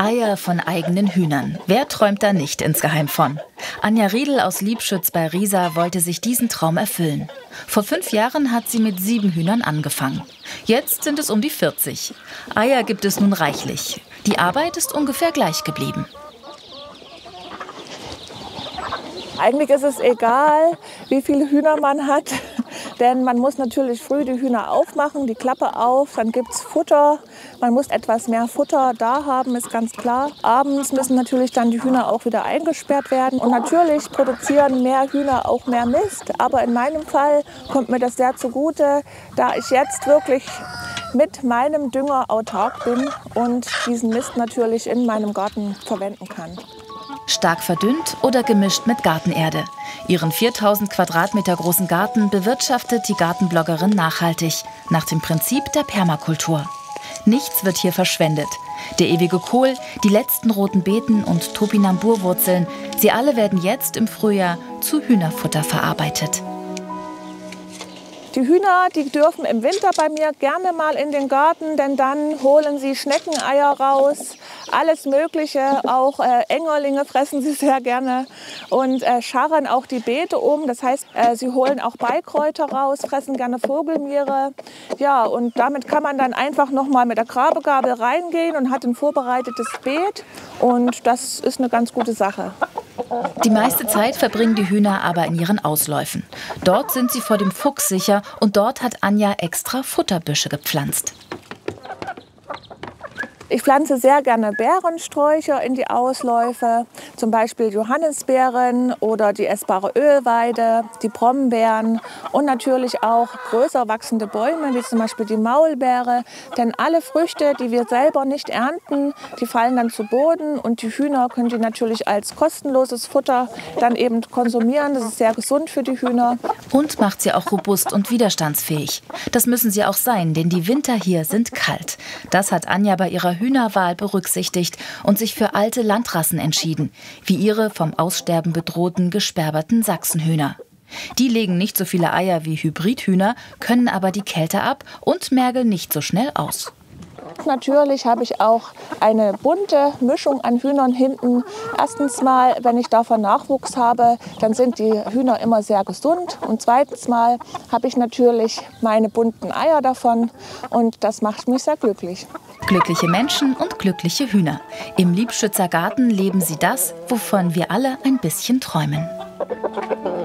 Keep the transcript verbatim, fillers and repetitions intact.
Eier von eigenen Hühnern. Wer träumt da nicht insgeheim von? Anja Riedel aus Liebschütz bei Riesa wollte sich diesen Traum erfüllen. Vor fünf Jahren hat sie mit sieben Hühnern angefangen. Jetzt sind es um die vierzig. Eier gibt es nun reichlich. Die Arbeit ist ungefähr gleich geblieben. Eigentlich ist es egal, wie viele Hühner man hat, denn man muss natürlich früh die Hühner aufmachen, die Klappe auf, dann gibt es Futter. Man muss etwas mehr Futter da haben, ist ganz klar. Abends müssen natürlich dann die Hühner auch wieder eingesperrt werden. Und natürlich produzieren mehr Hühner auch mehr Mist, aber in meinem Fall kommt mir das sehr zugute, da ich jetzt wirklich mit meinem Dünger autark bin und diesen Mist natürlich in meinem Garten verwenden kann. Stark verdünnt oder gemischt mit Gartenerde. Ihren viertausend Quadratmeter großen Garten bewirtschaftet die Gartenbloggerin nachhaltig, nach dem Prinzip der Permakultur. Nichts wird hier verschwendet. Der ewige Kohl, die letzten roten Beeten und Topinamburwurzeln, sie alle werden jetzt im Frühjahr zu Hühnerfutter verarbeitet. Die Hühner, die dürfen im Winter bei mir gerne mal in den Garten, denn dann holen sie Schneckeneier raus, alles Mögliche, auch äh, Engerlinge fressen sie sehr gerne und äh, scharren auch die Beete um. Das heißt, äh, sie holen auch Beikräuter raus, fressen gerne Vogelmiere. Ja, und damit kann man dann einfach noch mal mit der Grabegabel reingehen und hat ein vorbereitetes Beet und das ist eine ganz gute Sache. Die meiste Zeit verbringen die Hühner aber in ihren Ausläufen. Dort sind sie vor dem Fuchs sicher und dort hat Anja extra Futterbüsche gepflanzt. Ich pflanze sehr gerne Beerensträucher in die Ausläufe, zum Beispiel Johannisbeeren oder die essbare Ölweide, die Brombeeren und natürlich auch größer wachsende Bäume, wie zum Beispiel die Maulbeere. Denn alle Früchte, die wir selber nicht ernten, die fallen dann zu Boden und die Hühner können die natürlich als kostenloses Futter dann eben konsumieren. Das ist sehr gesund für die Hühner. Und macht sie auch robust und widerstandsfähig. Das müssen sie auch sein, denn die Winter hier sind kalt. Das hat Anja bei ihrer Hühnerwahl berücksichtigt und sich für alte Landrassen entschieden, wie ihre vom Aussterben bedrohten gesperberten Sachsenhühner. Die legen nicht so viele Eier wie Hybridhühner, können aber die Kälte ab und mergeln nicht so schnell aus. Natürlich habe ich auch eine bunte Mischung an Hühnern hinten. Erstens mal, wenn ich davon Nachwuchs habe, dann sind die Hühner immer sehr gesund. Und zweitens mal habe ich natürlich meine bunten Eier davon und das macht mich sehr glücklich. Glückliche Menschen und glückliche Hühner. Im Liebschützer Garten leben sie das, wovon wir alle ein bisschen träumen.